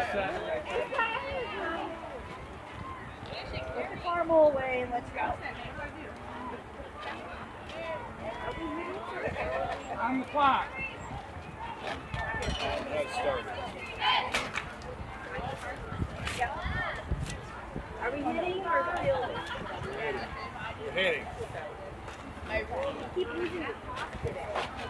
Get the caramel away and let's go. On the clock. Are we hitting or fielding? We're hitting. You keep using the top today.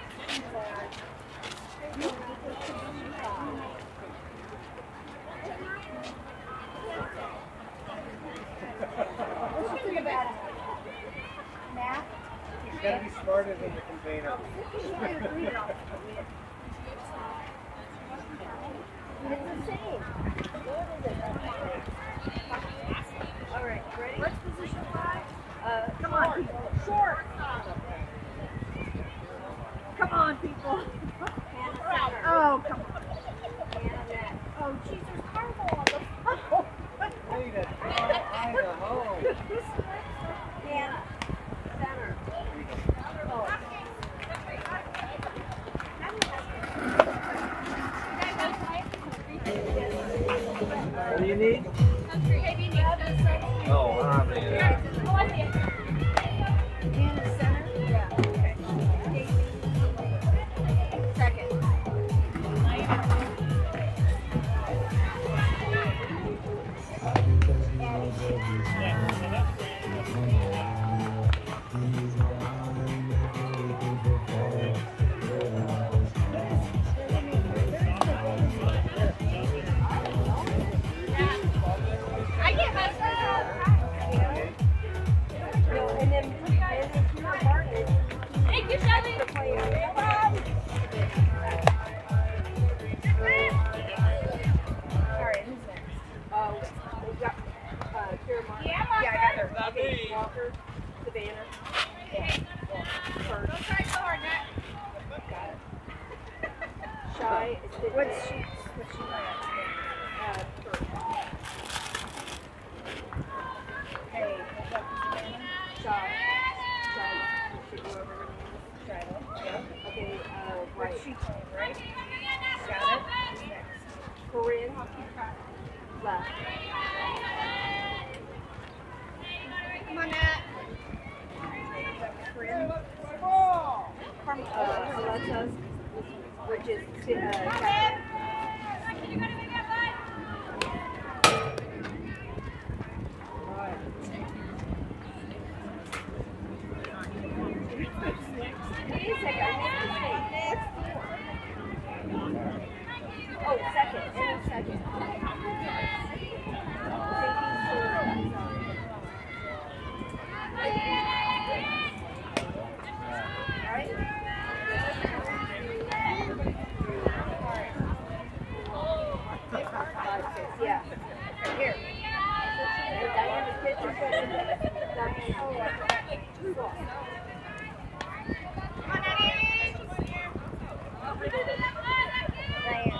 What's the thing about it? Math? It's got to be smarter than the container. It's the same. What is it? All right, ready? What's position 5? Come on, people. Short. Come on, people. Oh, come on. Oh, geez, there's caramel on the phone. Wait a minute. Idaho. Hannah. Center. Oh. What do you need? Oh, man. Hannah, center. Yeah. Okay. Second. Walker, Savannah. Yeah. First. Don't try so hard, Nat. Got it. Shy is the what's she first. Hey, what's up, Savannah? Shy. Shy. Should go over Shy. Yep. Okay, right. She playing, right? Got it. Next. Corinne. Left. Come on, Nat. Corinne. Alexis, which is second. Wait a second, I made a mistake. Oh, second. And second. Yeah. Here. The dynamic pitcher. Come on, Eddie. Diane.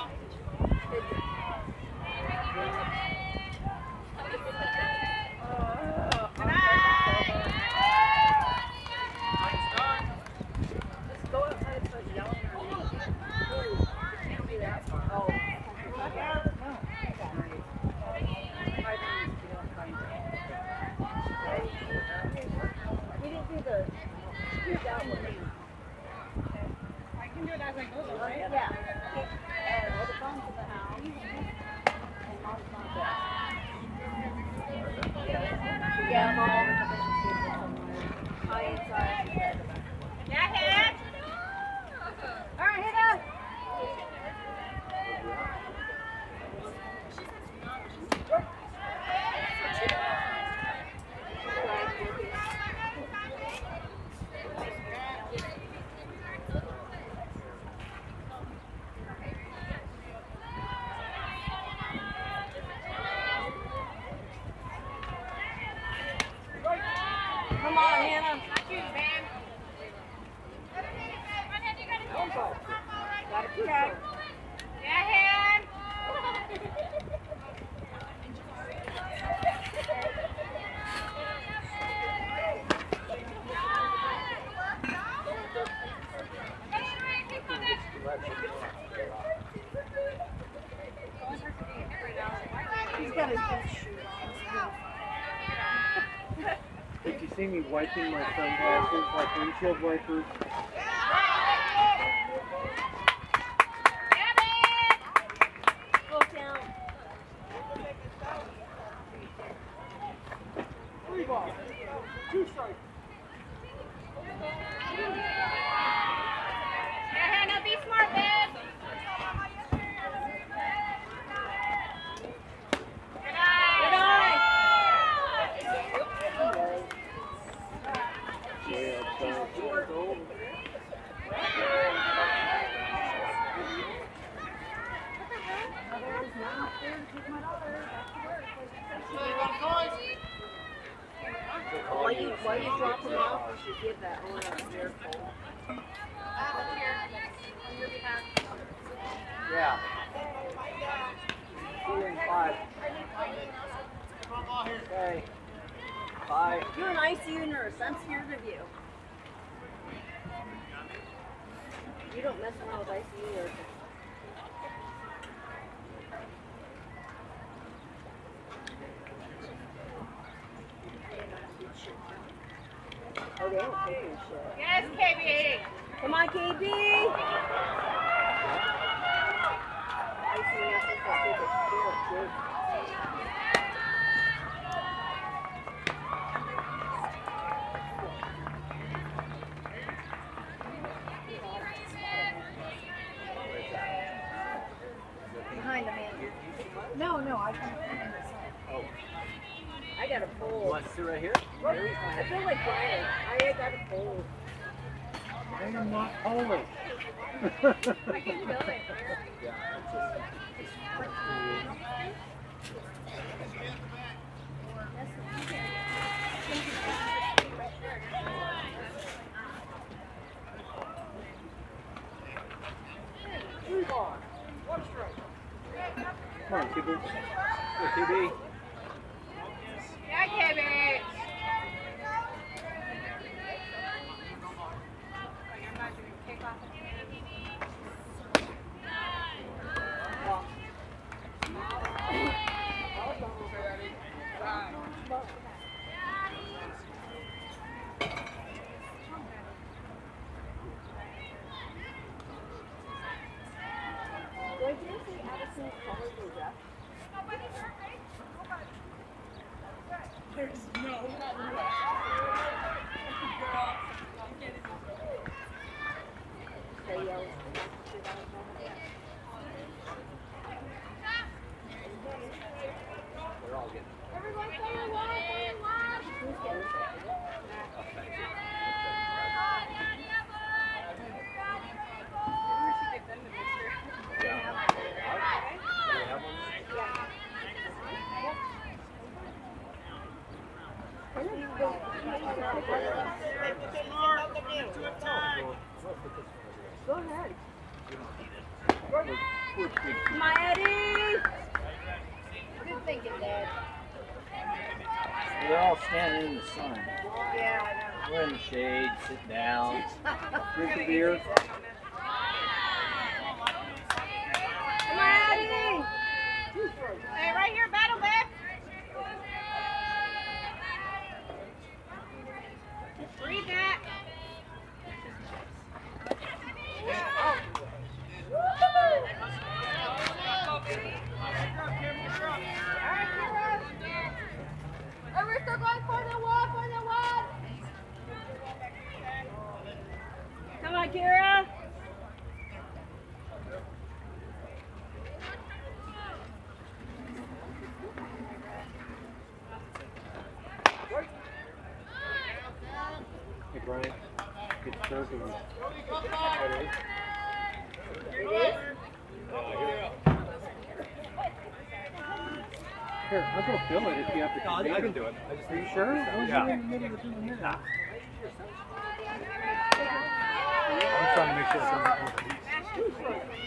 Come on, Hannah. Got it check. Yeah, hand. Did you see me wiping my sunglasses like windshield wipers? Full count. 3 balls. 2 strikes. Hannah, be smart, babe. Good eye. Why you drop them off? You should give that one up there full. Yeah. 2 and 5. Okay. 5. You're an ICU nurse. I'm scared of you. You don't mess around with ICU nurses. Oh, they don't take your shit. Yes, KB. Come on, KB. ICU nurses don't take a shit. Behind the man. No, I can't. Oh. I got a fold. You want to sit right here? I feel like Brian. I got a fold. I am not Polish. I can feel it. Come on, TB. Here, TB. Yeah, KB. Wait, did you say Addison's taller than Jeff? They yell. They're all getting. Everyone, Who's getting it? Go ahead. Come on, Eddie. Good thinking, Dad. They're all standing in the sun. Yeah, I know. We're in the shade, sit down. Drink a beer. Come on, Eddie. Hey, right here, battle back. Breathe that. We're still going for the wall, Come on, Kira. Hey, Brian. It's Thursday. It is? Here, I'll go fill it if you have to. I can do it. Are you sure? I was Yeah. in the middle of doing a minute. I'm trying to make sure it's on the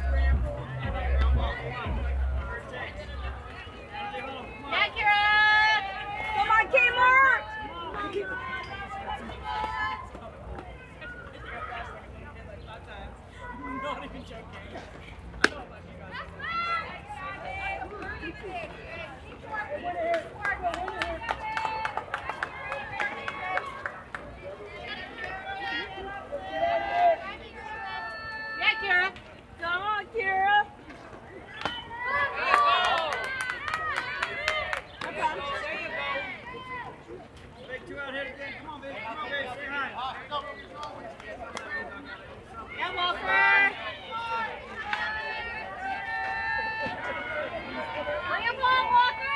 Yeah, Kira. Yeah, Walker. Bring him on, Walker.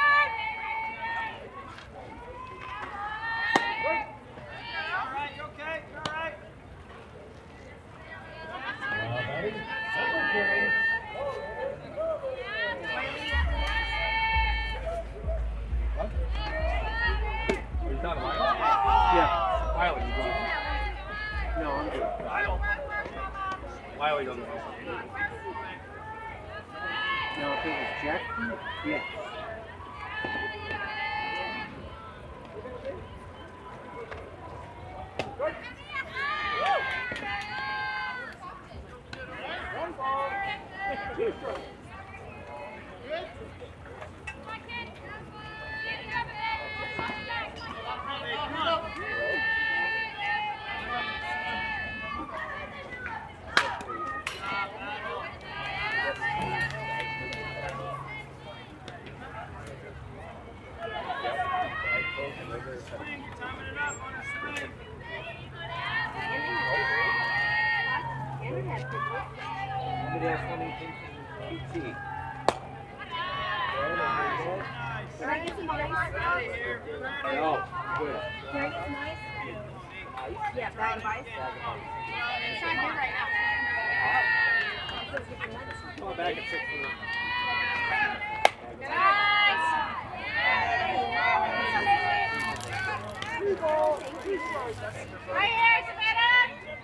Not Wiley? Yeah. Wiley, you go. No, I'm good. Wiley doesn't know. Now, if it was Jackson, yes. Anybody else want anything from PT? Can I get some ice? No, good. Can I get some ice? Yeah, bag of ice. It's not here right now. Come on back and sit for Guys. Right here, Savannah.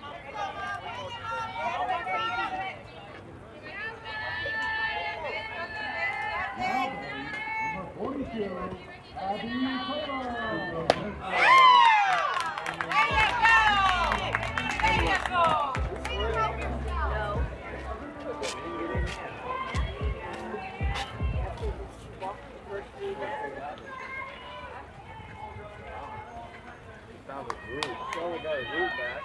Number 42, Abby Taylor. Found the root. She only got a root back.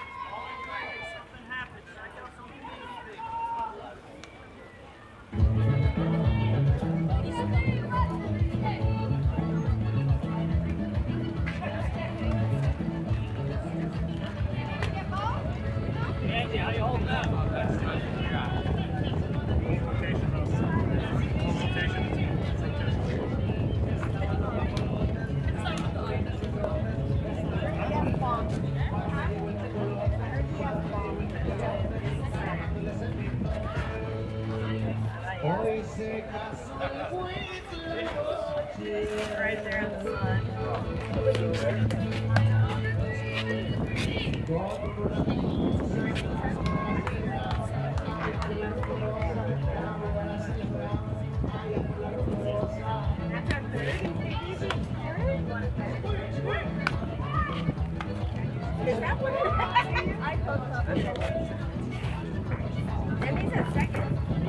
Right there in the sun. Is that what I thought that means a second.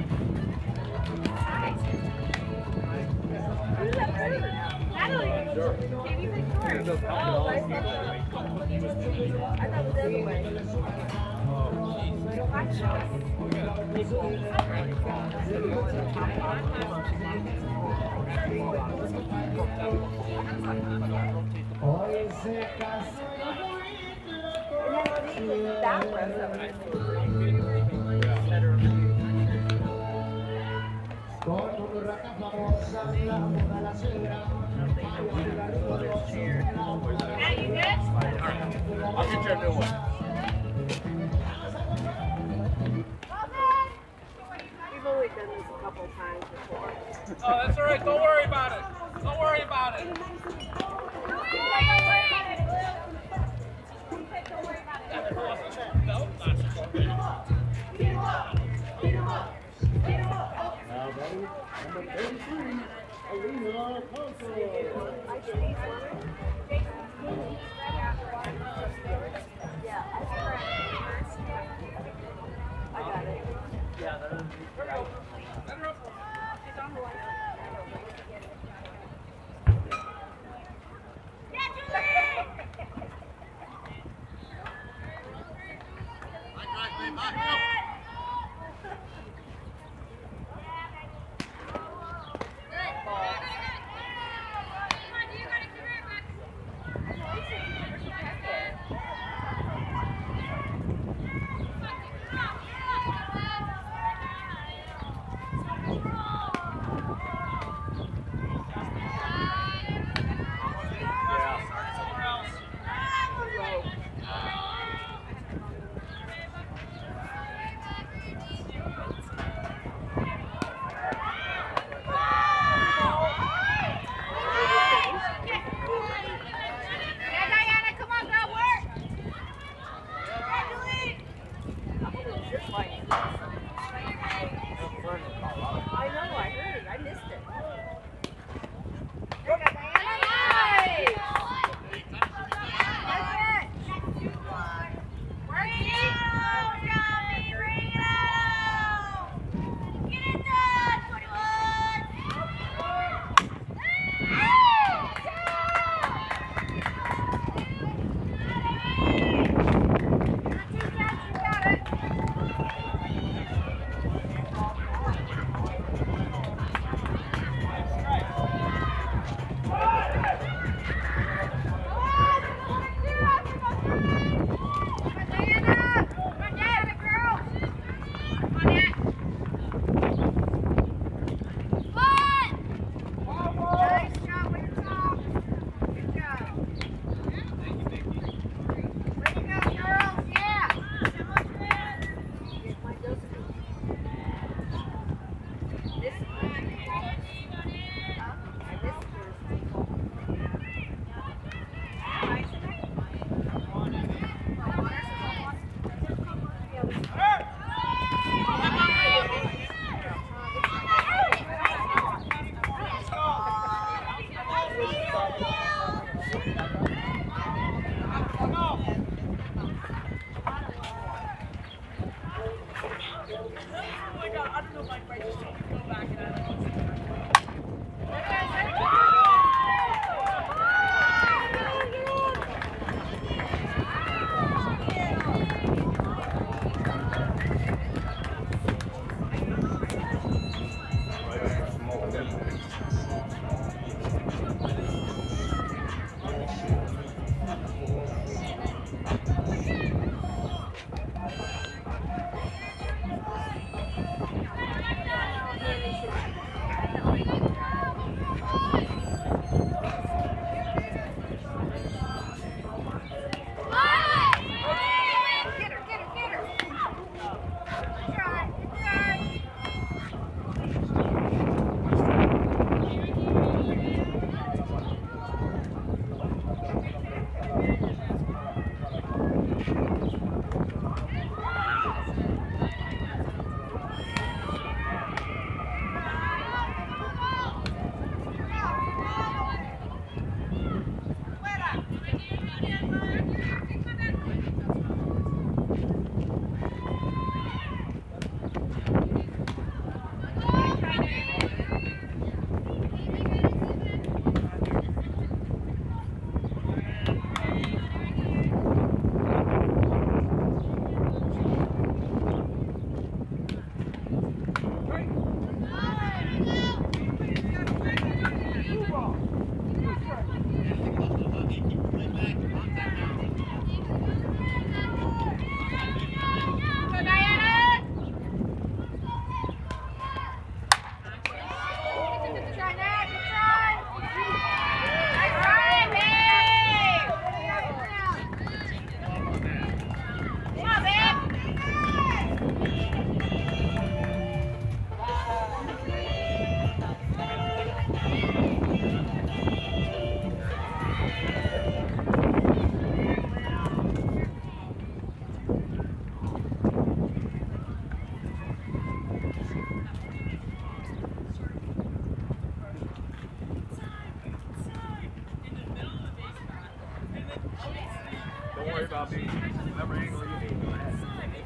Natalie, gave you Victoria. Oh, I thought it was the other way. That Matt, you good? I'll get you a new one. We've only done this a couple times before. Oh, that's all right. Don't worry about it. Don't worry about it. Now, buddy, number 33, Alina Coulter. I got it. Don't worry about me. Whatever angle you need, go ahead.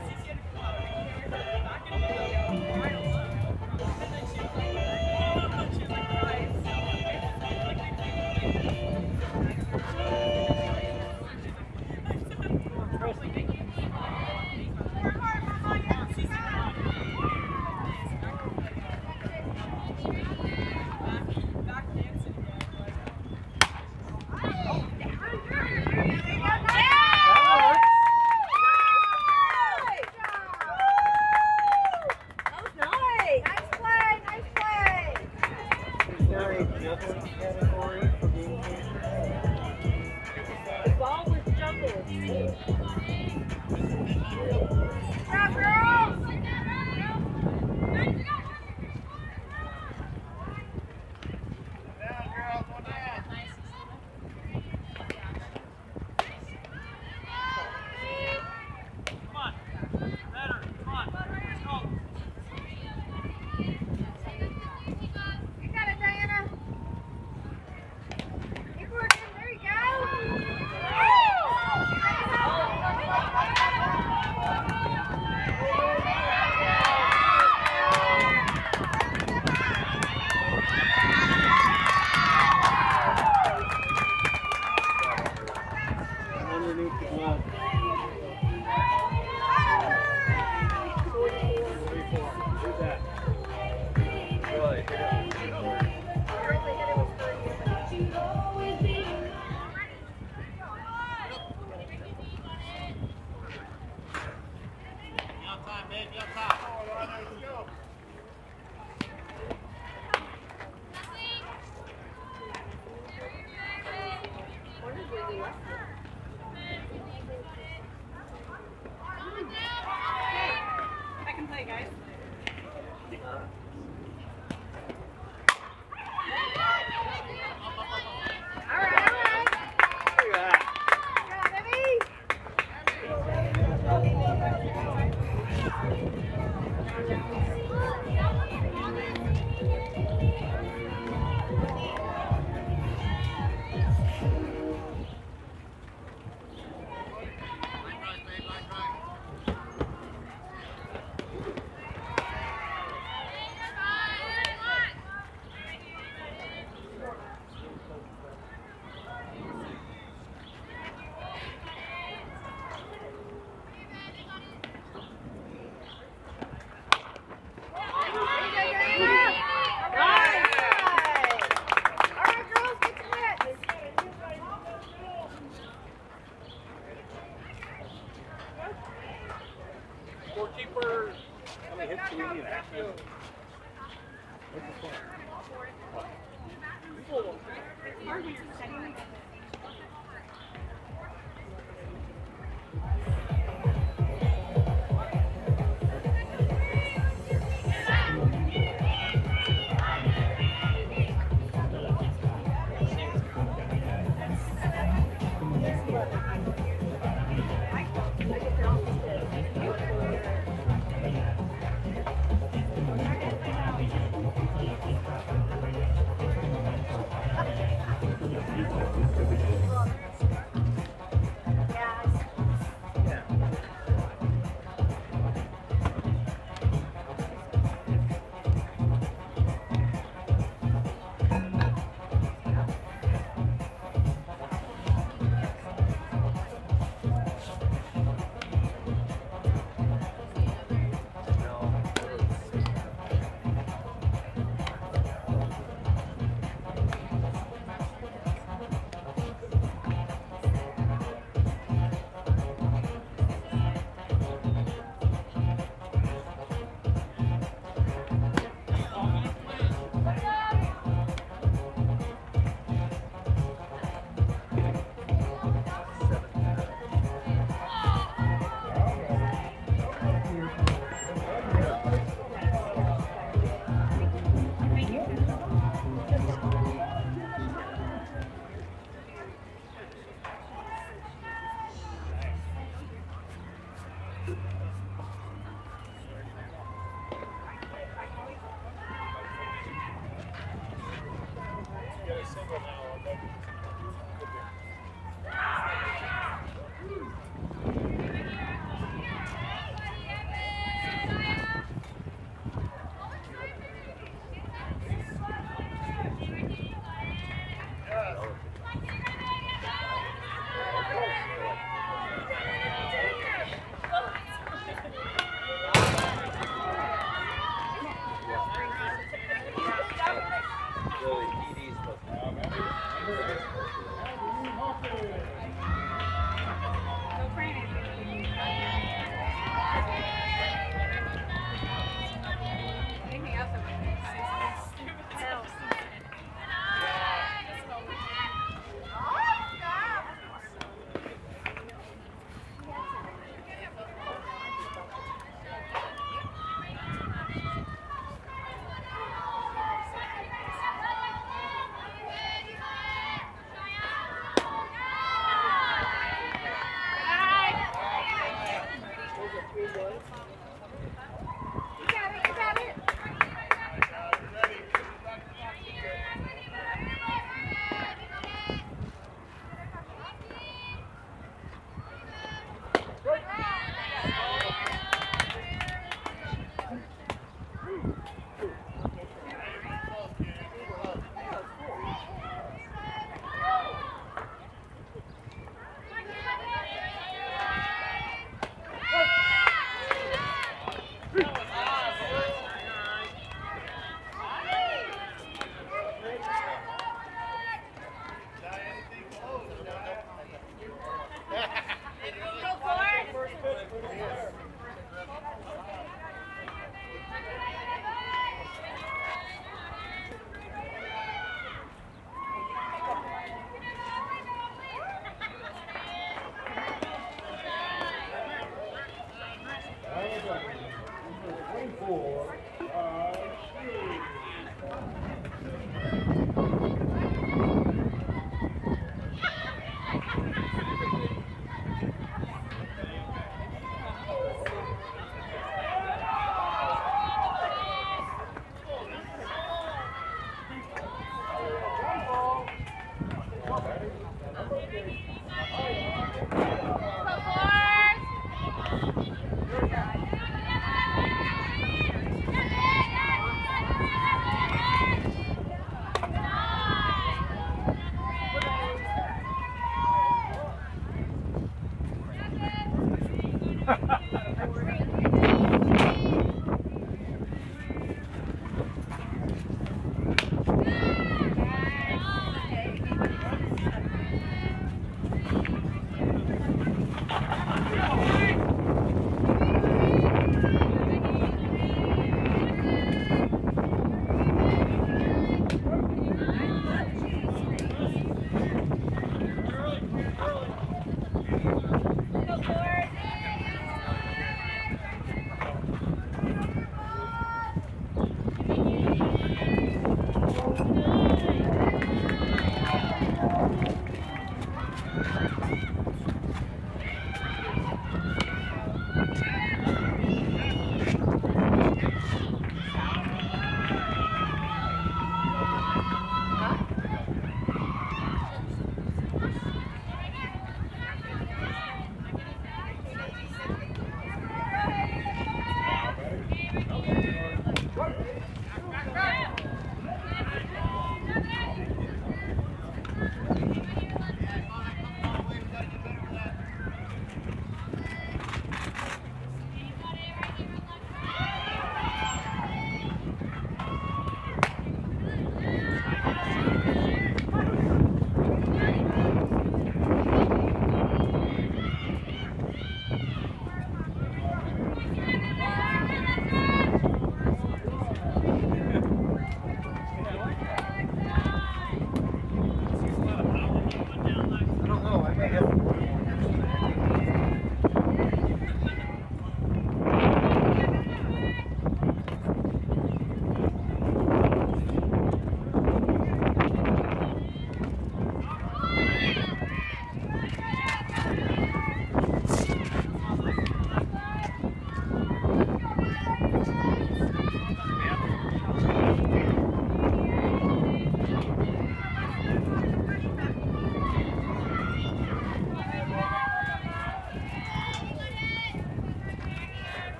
Scorekeeper, how many hits do we need actually? What's the score? Thank you. Anything else that would make sense? Stupid.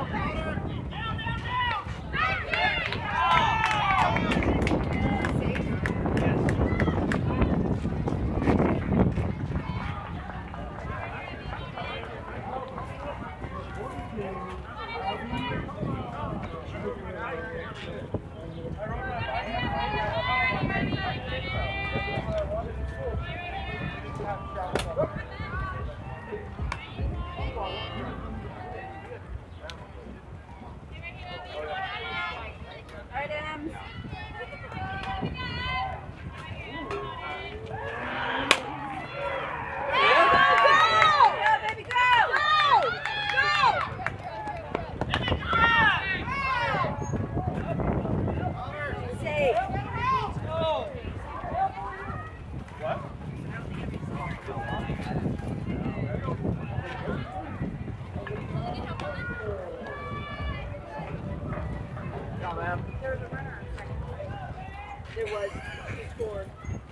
There was. He scored.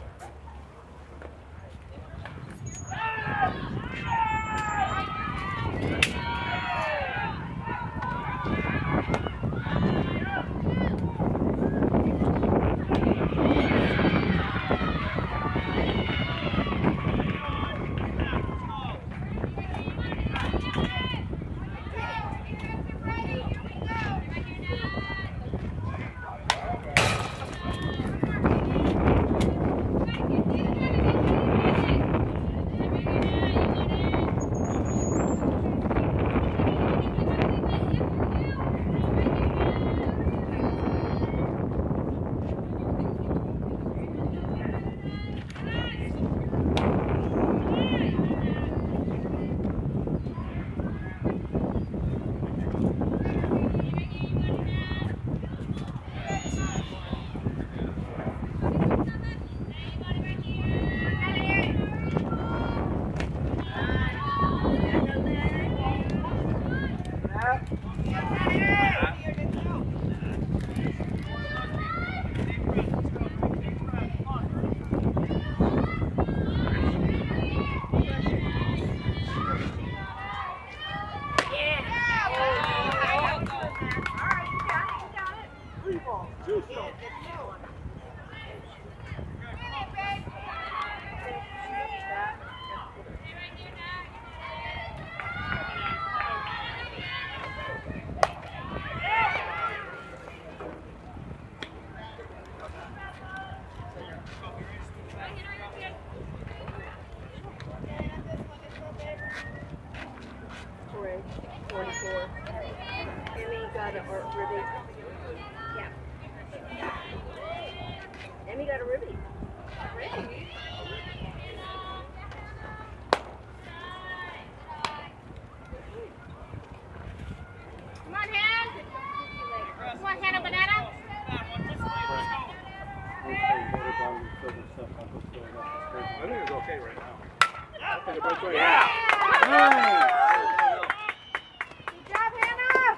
Emmy got a ribbon. Come on, hand. Come on, hand a banana. I think it's okay right now. Yeah! Good job, Hannah!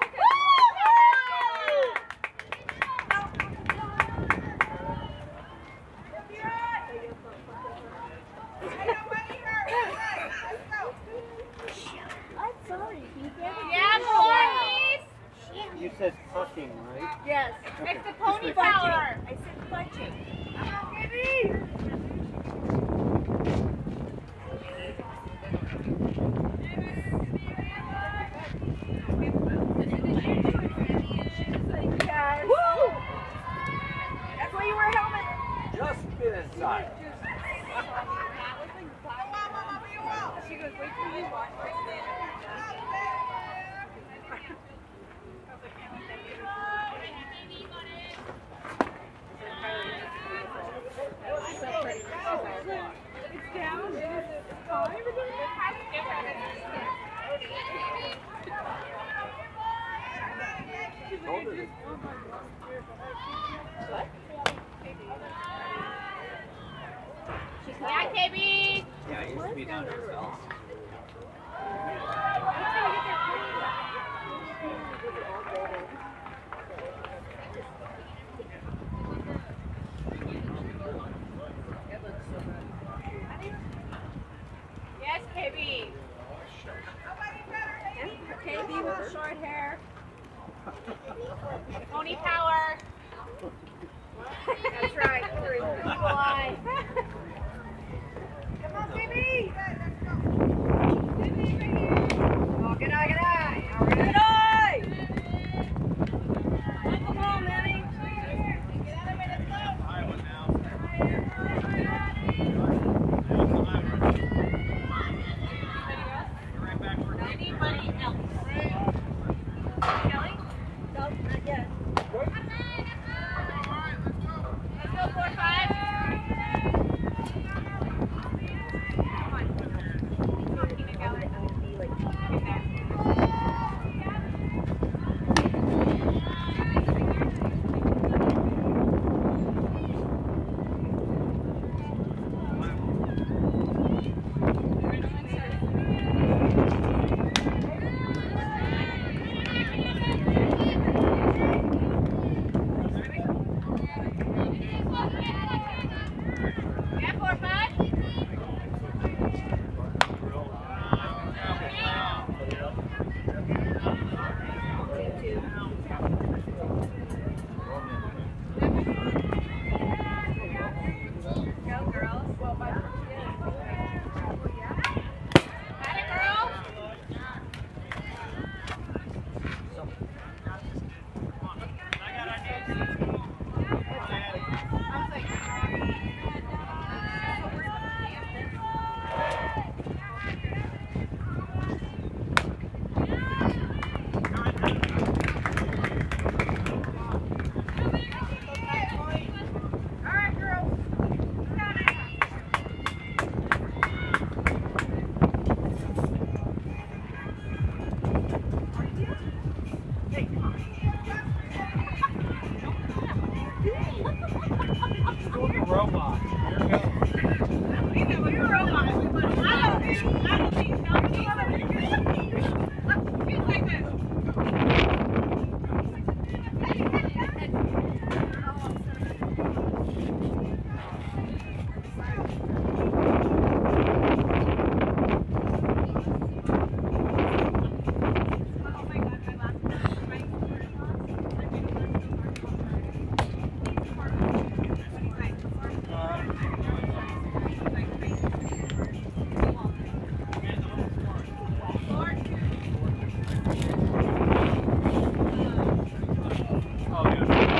I'm sorry. Yeah, boys. You said fucking, right? Yes. Okay. It's the pony power. I said punching. Woo! That's why you wear a helmet. Just get inside. She goes, wait till you watch my It's down. Yeah, KB. Yeah, it used to be down here. Yes, KB. KB with the short hair. Pony power. That's right. Hurry, evil eye. Come on, baby. Oh, good eye, good eye. All right. Good eye. Come on, Mammy. Get out of here, let's go. Iowa right back where Anybody else? Kelly? No, not yet. Let's go 4-5. Come on. Come on, Tina Kelly. I'm gonna be like. Get there. Yeah, 4-5. Go, girls. Got it, girls. I was like, all right, girls. Got it. robot. Here it goes. We know you're a robot, but I don't think feels like this. Oh my God, my last Oh, yeah.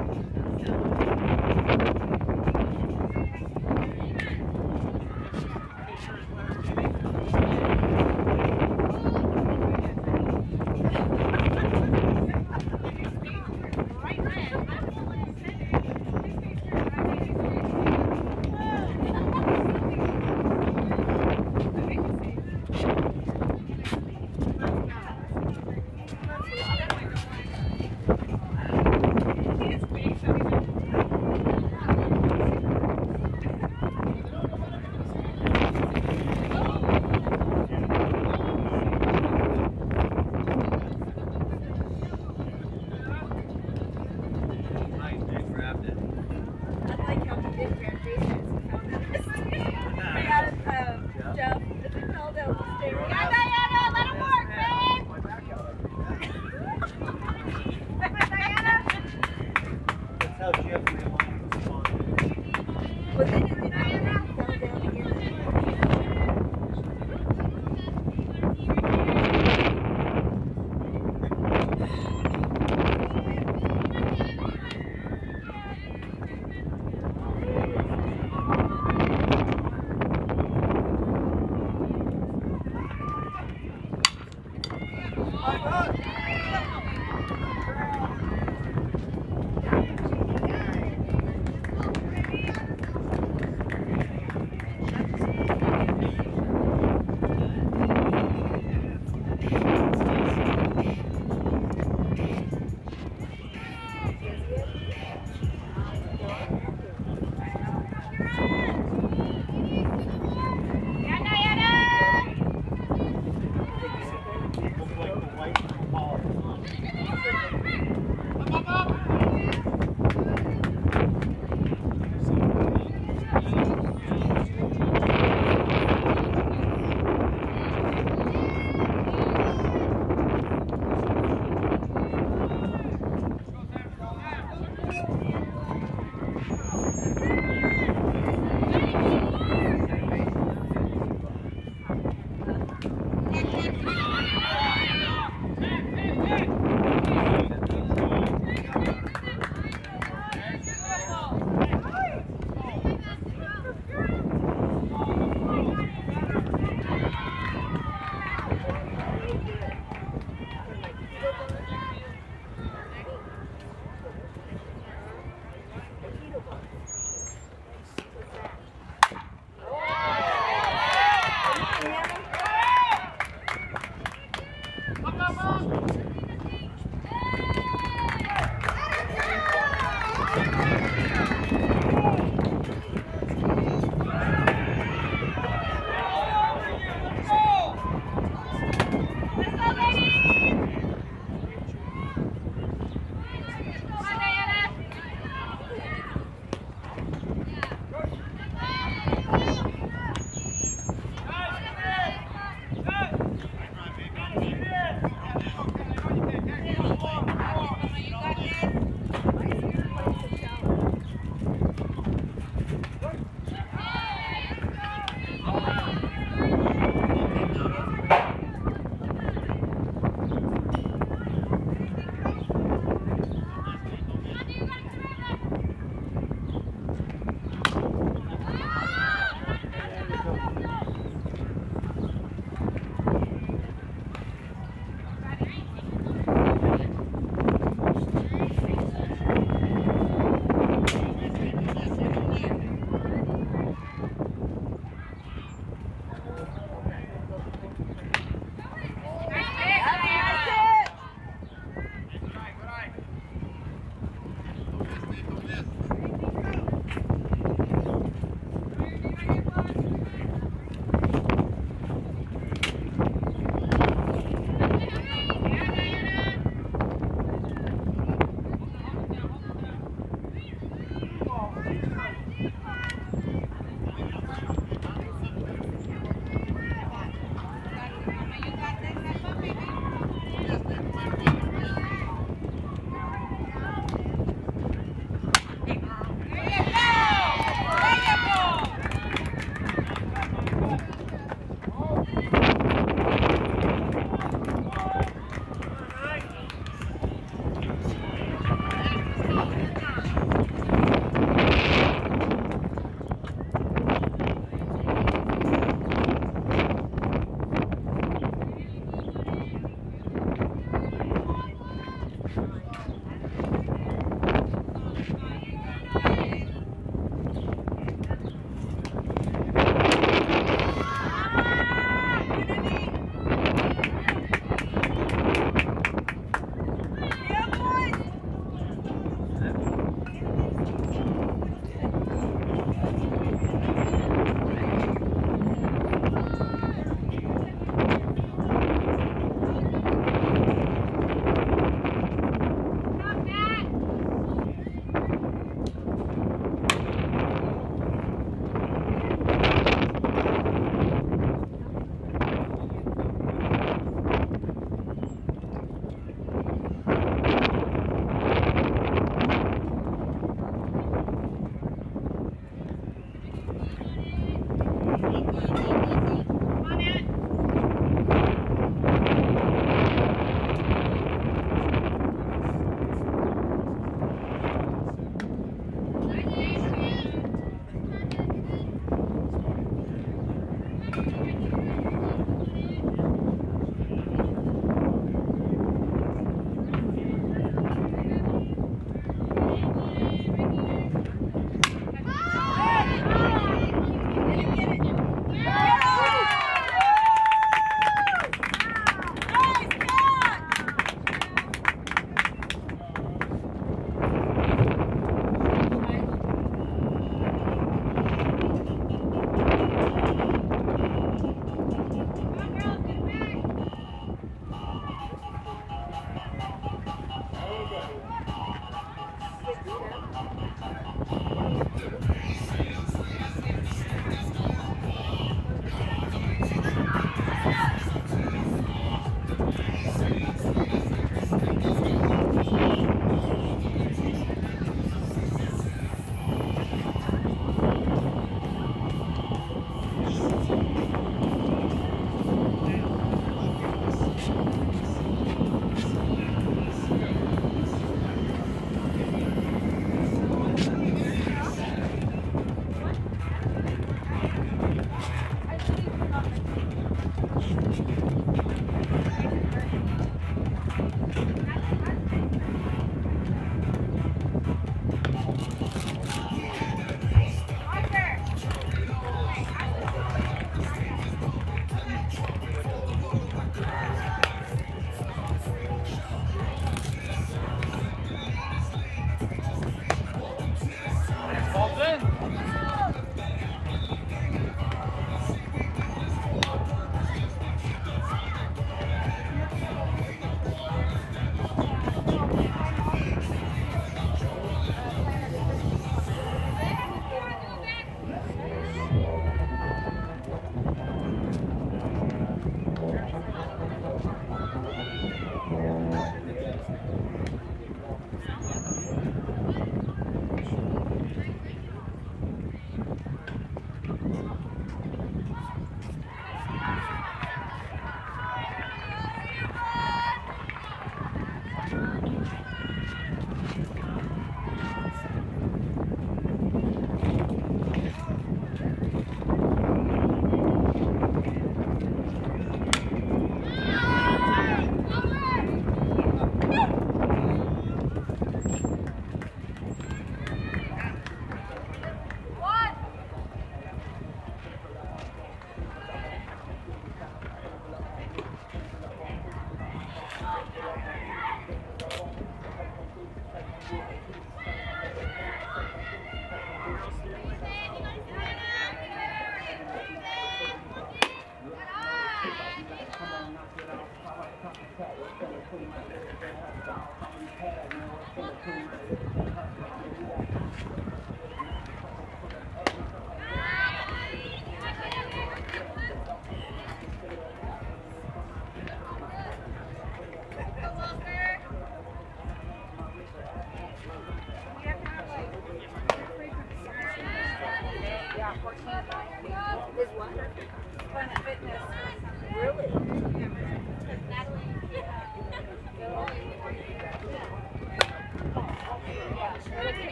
Nice, man, grabbed it. I like how he did grab Jason's. He found out Jeff, if he fell down the stairs. Yada, yada, let him work, babe. My back out. My back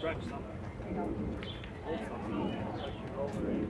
stretch something. Hold something. Like you roll it.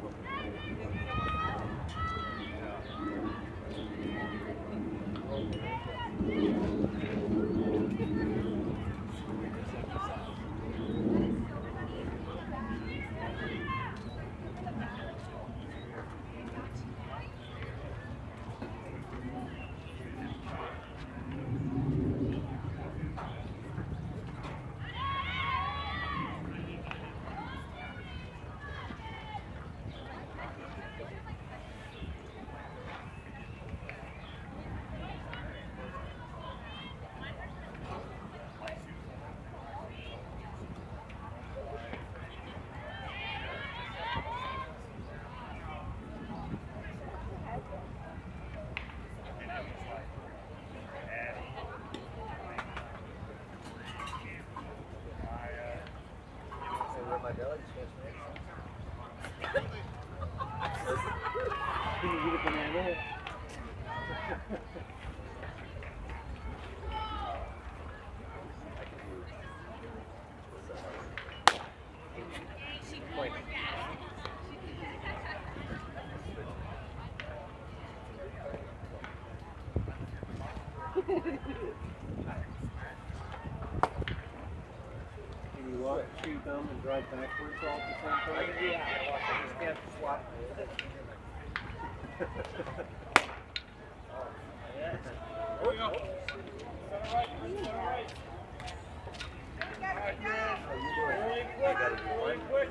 Can you eat a banana? Can you walk, chew gum, and drive backwards all at the same time? Yeah, I just can't swap. Here we go. Really quick.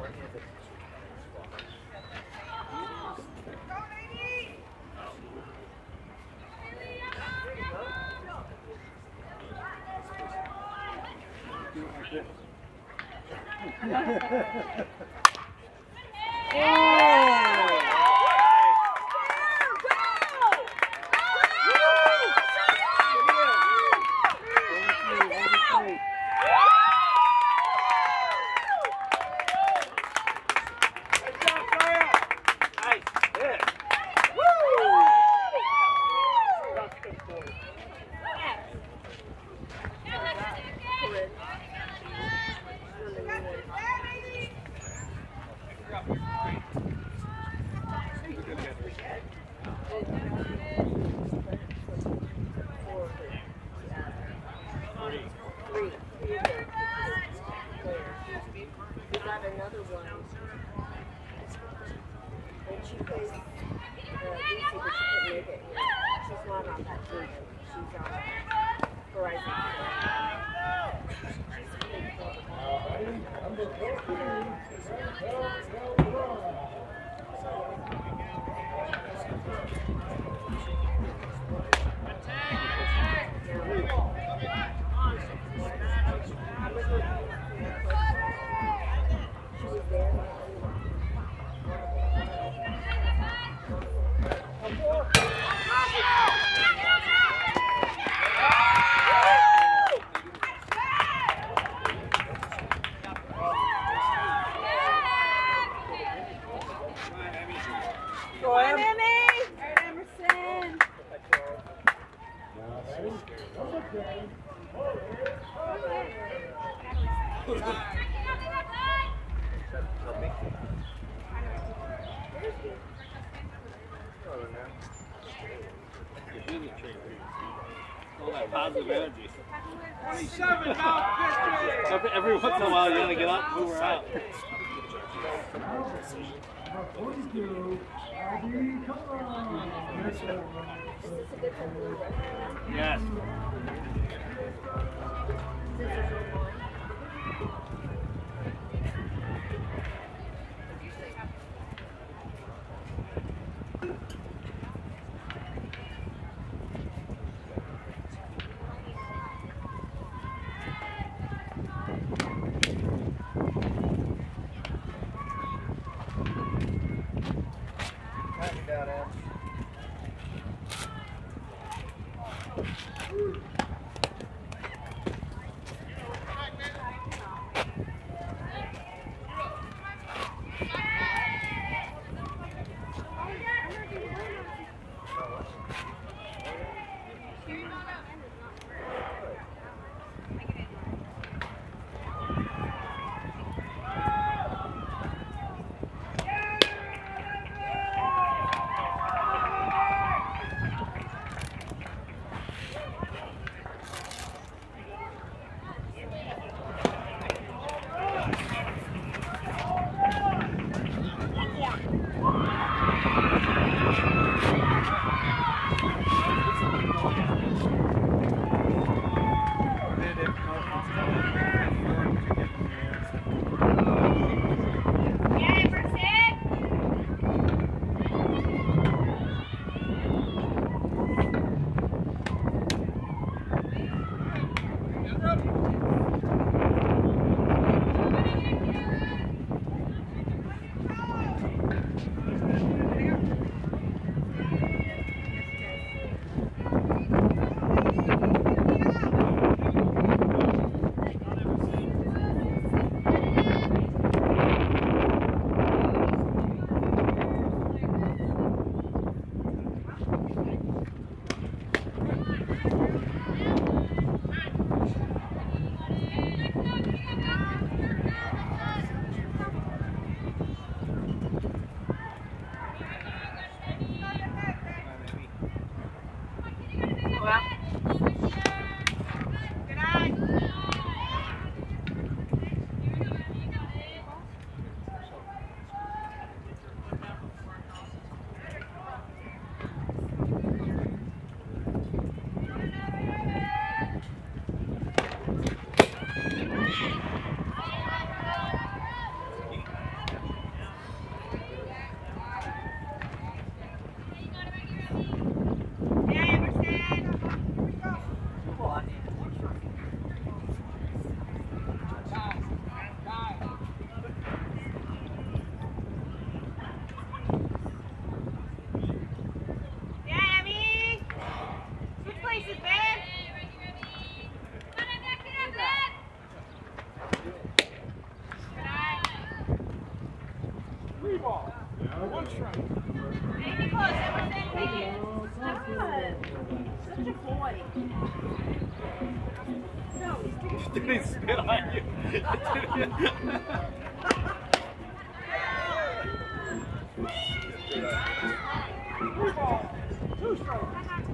Do it like this. All that positive energy. 27 now, Every once in a while, you're gonna get up, move her out. Yes. Did he spit on you? Two strokes.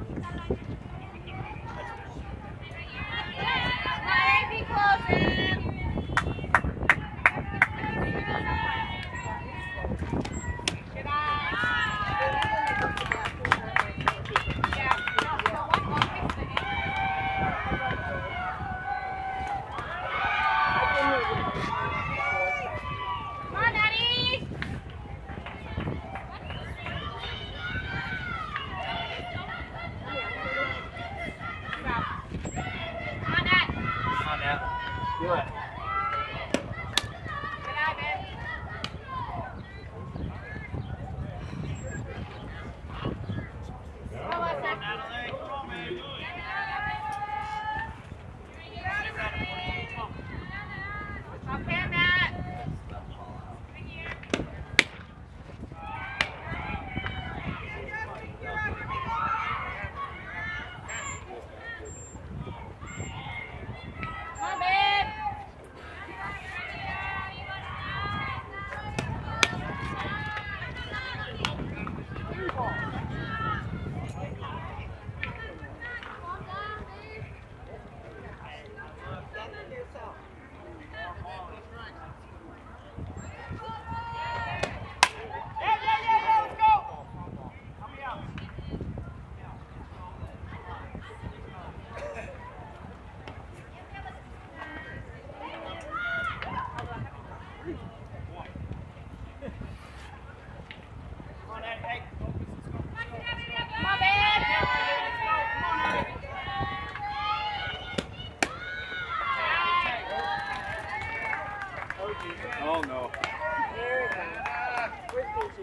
Oh no. There we go. Where's Gigi?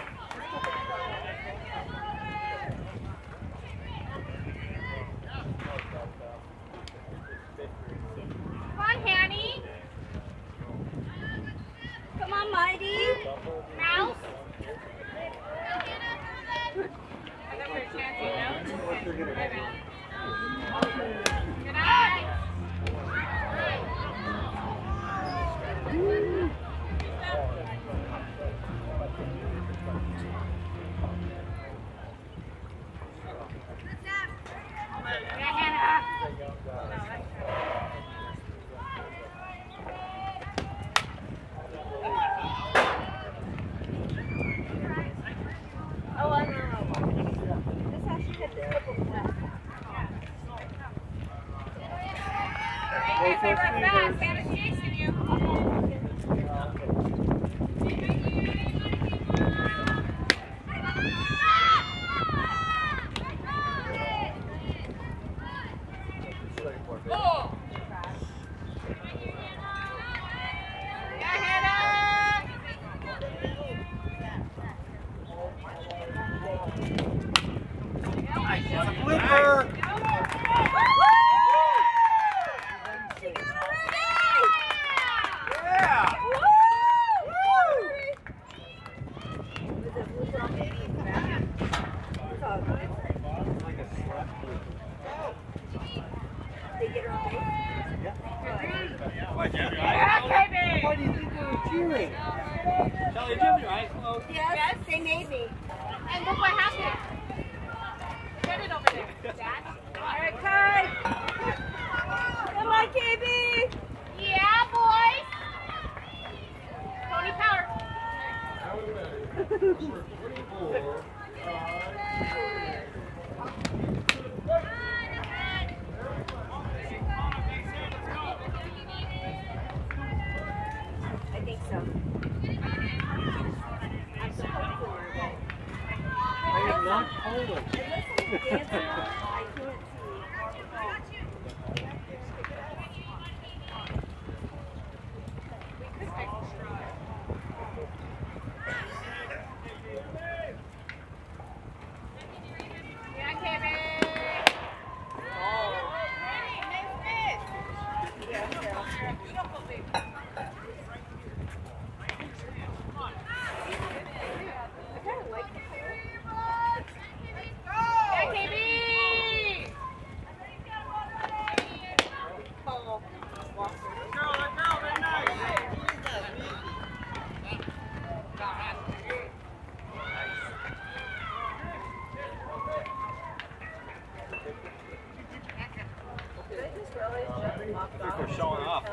Come on, Hanny. Come on, Mighty. Mouse. Good night. Oh, I know. This is how she had the slip of the left. they run fast. Hannah's chasing you. Oh! Yeah, Hannah! Blooper! Yeah! Yeah, baby! Why do you think they were cheering? Shelly, did you have your eyes closed? Yes, they made me. And look what happened. Get it over there, Dad. All right, Kai. Come on, KB. Yeah, boys. Pony power. I think so. I'm supposed to learn it. I am not Polish. And listen, dancing, I can't see. Yeah, Kevin. Beautiful, baby. I kind of like the color. Yeah, KB. Oh, Walker. Did I just realize Jeff locked off? They're showing off.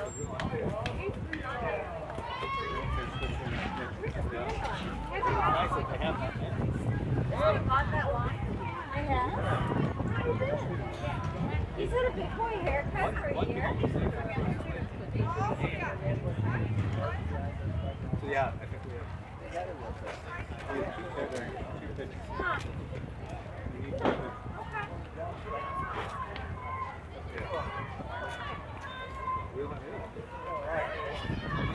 Nice that they have that. You bought that line? I have. He's had a big boy haircut for a year. So yeah, I think we have two pictures. Huh. We need to- We don't have any.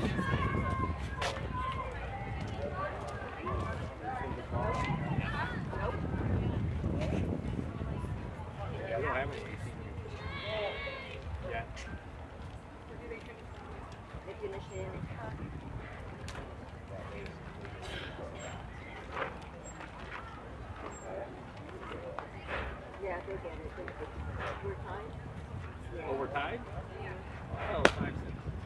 We don't have any. Yeah. They finished it. Yeah, they'll get it. We're time. Overtime? Oh, 5-6.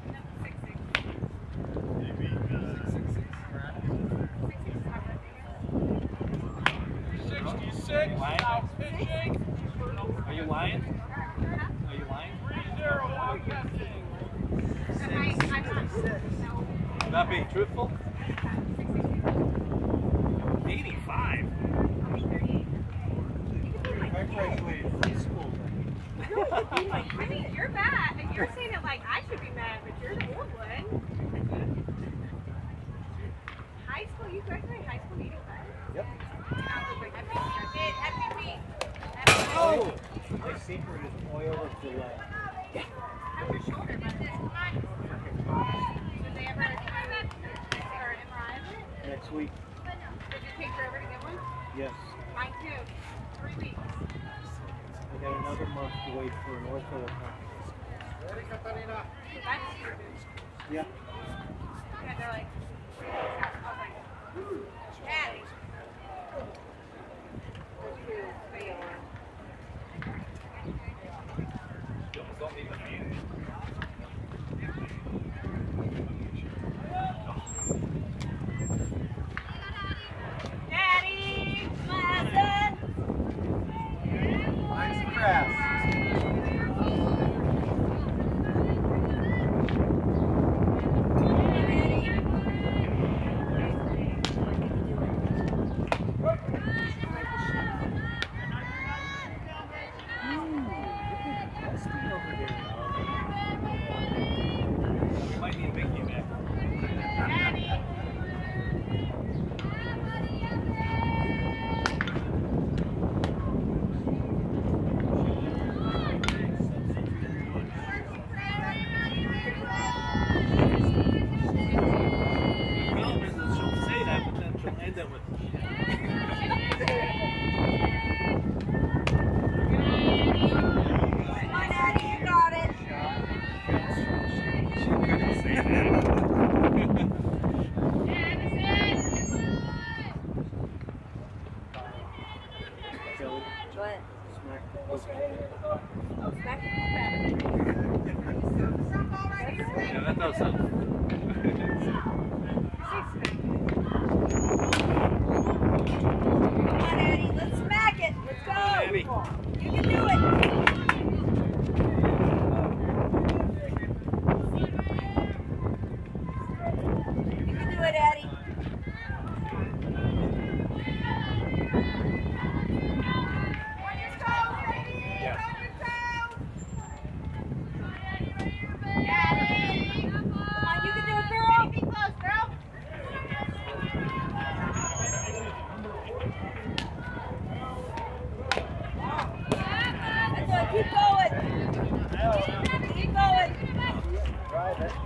66 now pitching. Are you lying? Are you lying? 3-0 Not being truthful? 85. I mean, you're bad. And you're saying it like I should be mad, but you're the old one. High school, you graduated high school 85? Yep. Happy Oh! My secret is oil of Gillette. How's your shoulder, but come on. Did they ever or MRI of it? Next week. Did you take forever to get one? Yes. Mine too. 3 weeks. I got another month to wait for an ortho appointment. That's Yeah. yeah, they're like, Daddy. Daddy! Nice grass. that does something. Come on, Eddie. Let's smack it. Let's go. Eddie. You can do it. You can do it, Eddie. Come on, you can do it, girl. Be close, girl. That's it. Keep going. Keep going. Drive it.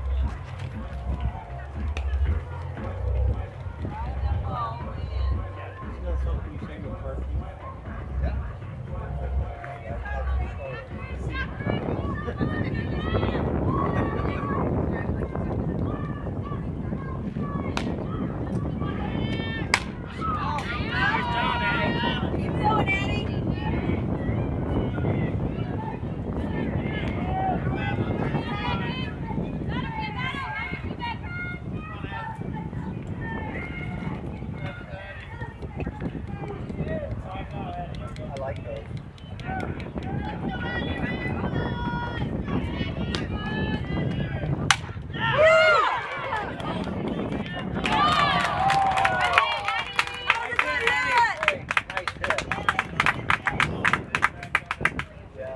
You know something you say with parking? Keep going, Eddie. I like those. Hey, nice hit. Yeah.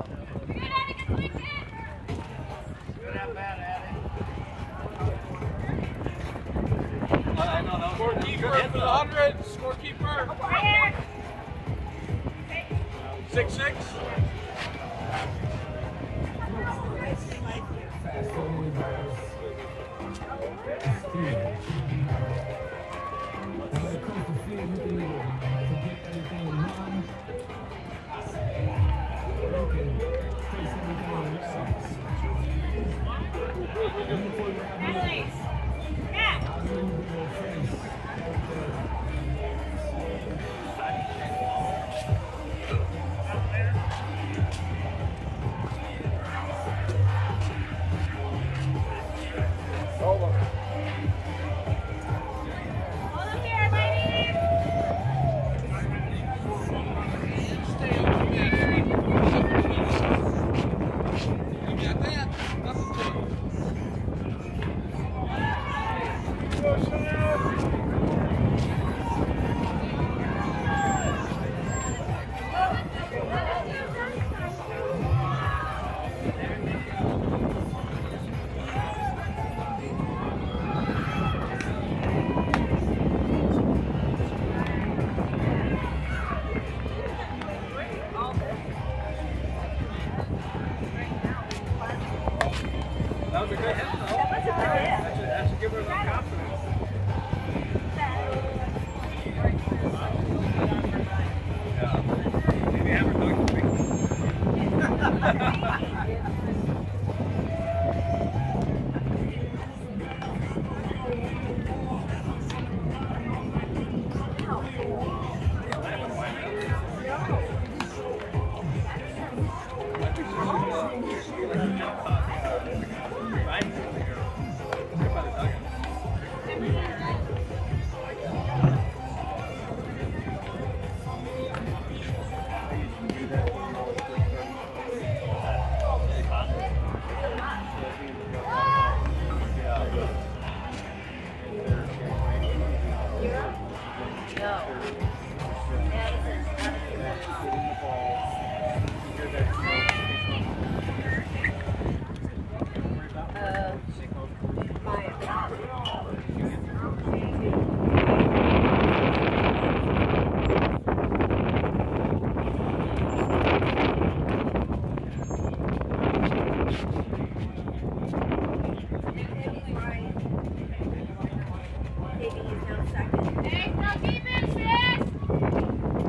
Scorekeeper for the 100. Scorekeeper. 6-6. That was a good hit, though. That was a good hit. That should give her enough confidence. Yeah. Maybe have her dunk Hey, no defense, sis!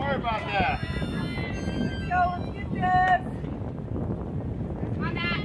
Sorry about that. Let's go, let's get this. On that.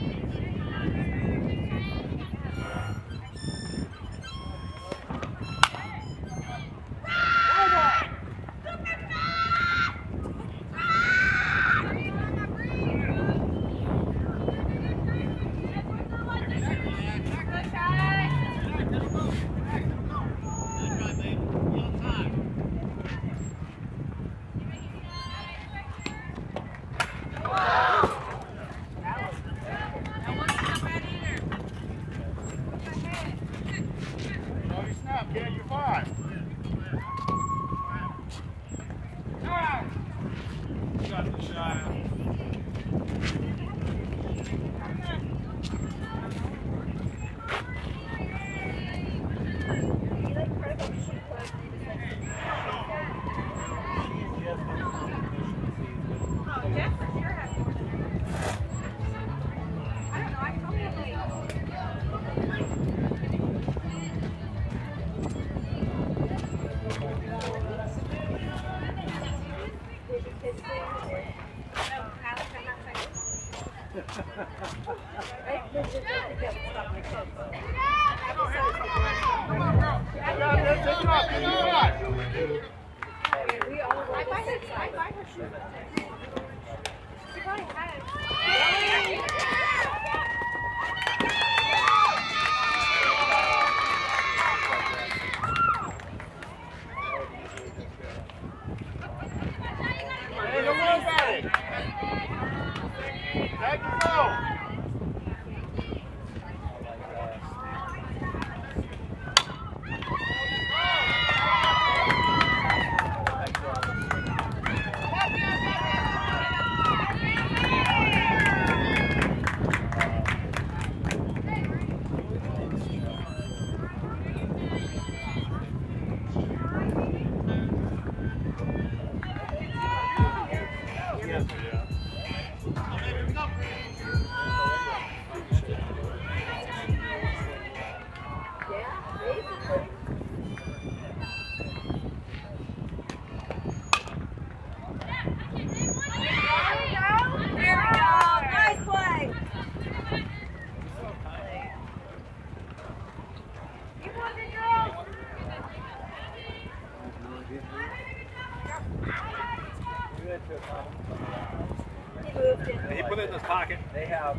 He put it in his pocket. They have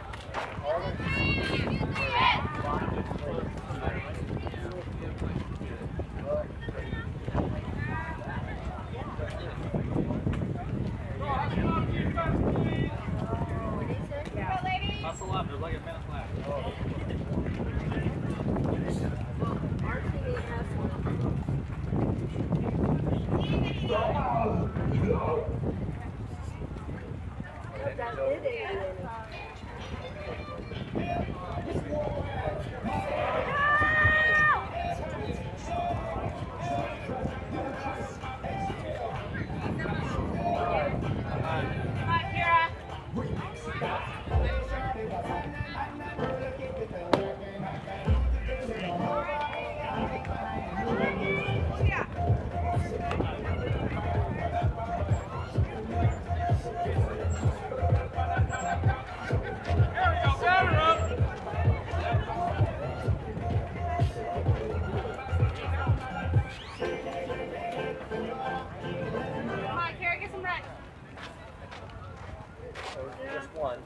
all their Hustle up, there's like a minute left. just one.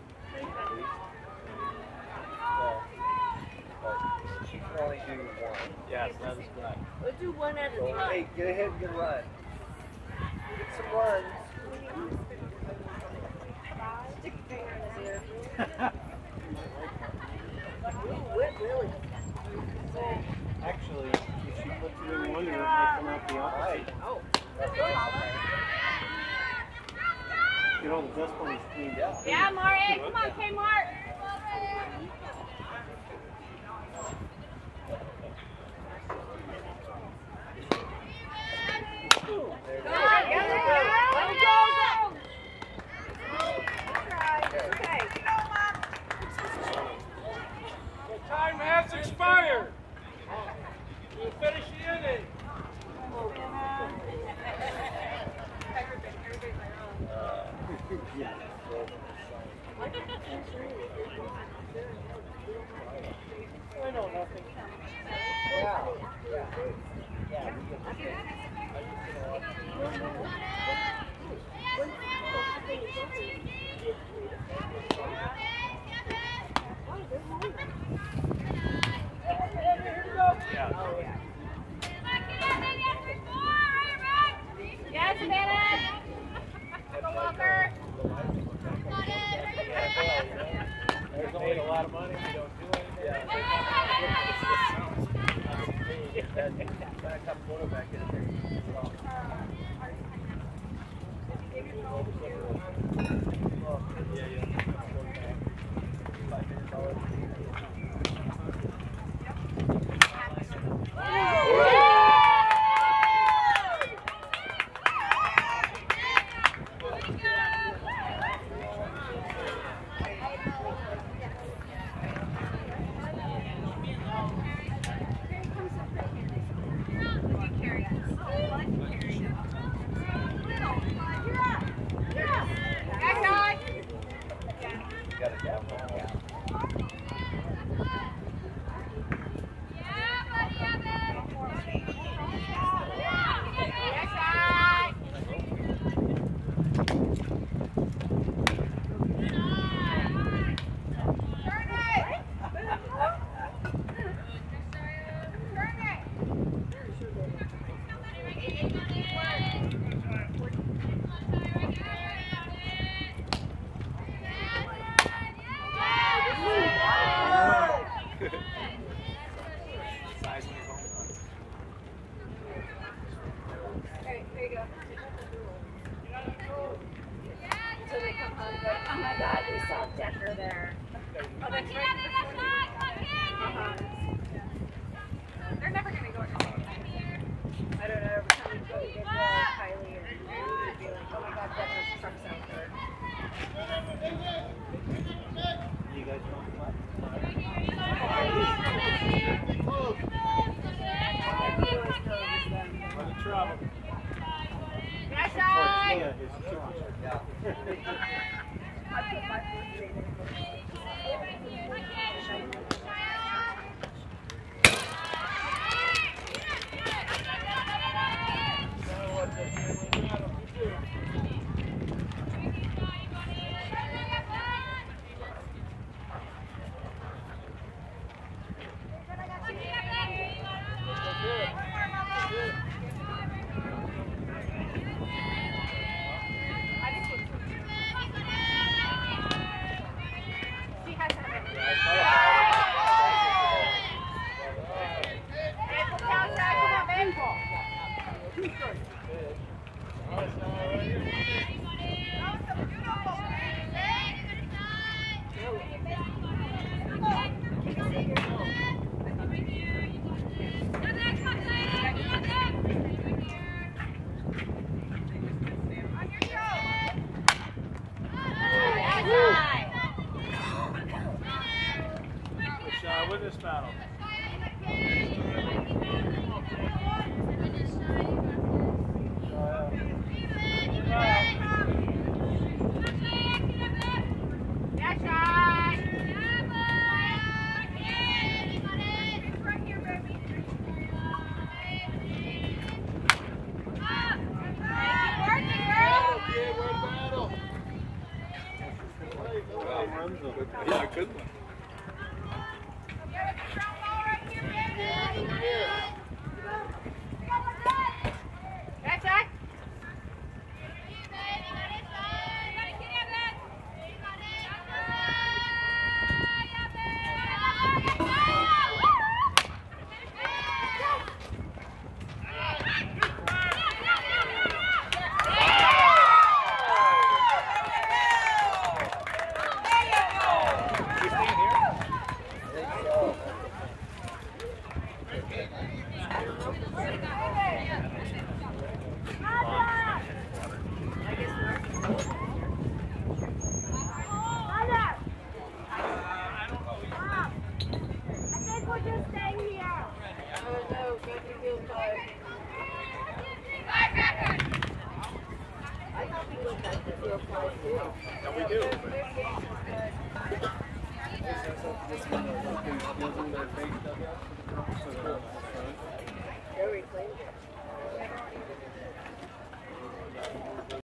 But she can only do one. Yes, that is correct. We'll do one at a So, time. hey, get ahead and get a run. Get some runs. Stick your finger in his ear. Ooh, it really. Actually, if she puts it in one ear, it might come out the opposite. Right. Oh. Get all the dust on his screen. Yeah. Yeah, Marty. Come on, Kmart. There Go, we go, go. Okay. The time has expired. We'll finish the inning. I know nothing. Yeah. Yeah. Yes, Savannah. Go Walker. There's only a lot of money. We don't do anything. Backup quarterback in there. They're never gonna go to the same time. I don't know, every time we go, they go Kylie or they'd be like, oh my god, Deborah's truck's out there. You guys want to play? On the trouble. Yes, Yeah, it's true. I put my first grade in. She has to have it. Win this battle. Yeah, good one. There you go. And we do. They reclaimed it.